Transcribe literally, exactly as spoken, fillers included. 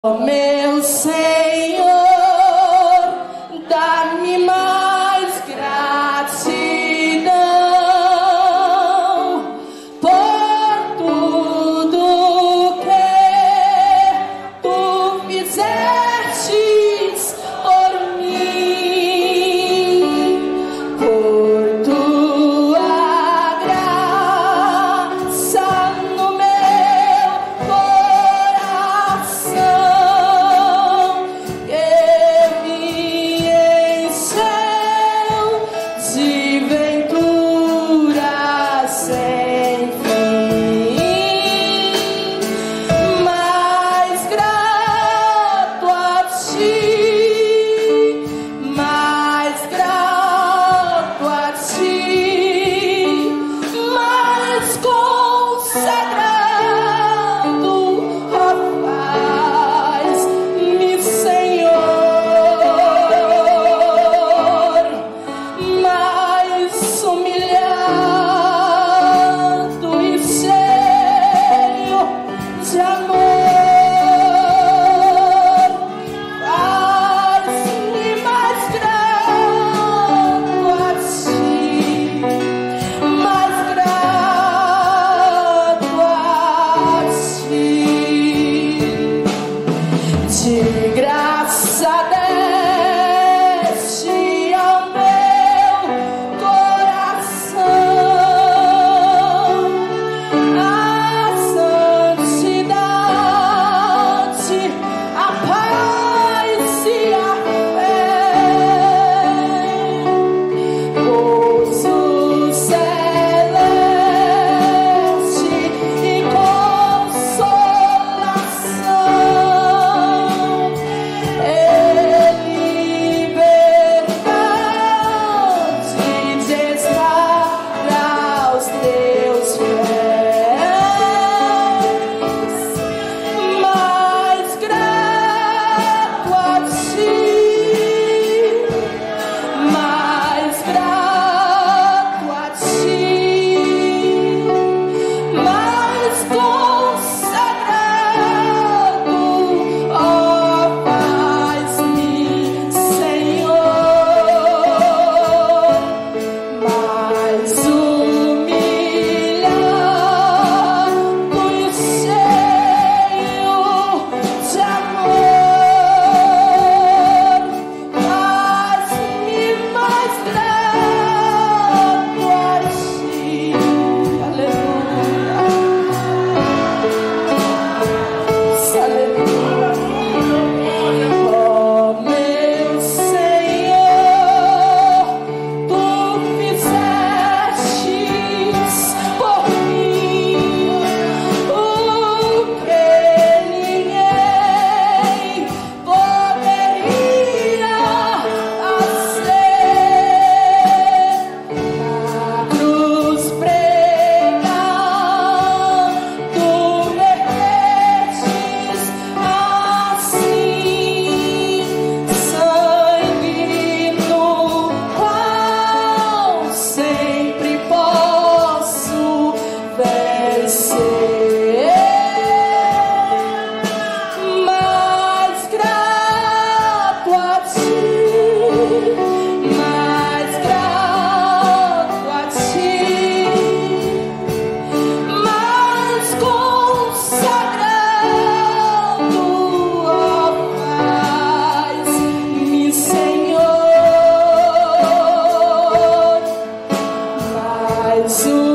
Ó meu Senhor, dá-me mais gratidão por tudo que tu fizestes por mim, por tua graça no meu coração, que me encheu de ventura sem fim. Mais grato a ti, mais grato a ti, mais consagrado, ó faz-me, Senhor, mais humilhado e cheio de amor. Faz-me mais grato a ti, mais grato a ti. De graça deste ao meu coração a santidade, a paz e a fé, gozo celeste e consolação, e liberdade de estar aos teus pés. Mais grato a ti, mais grato a ti, mais consagrado, ó faz-me, Senhor, mais humilhado e cheio de amor. Faz-me mais grato a ti. Aleluia. Aleluia. Ó meu Senhor, tu fizestes por mim o que ninguém poderia fazer. Na cruz pregado, vertes assim sangue no qual sempre posso vencer. Mais grato a ti, mais grato a ti, mais consagrado, ó faz-me, Senhor, mais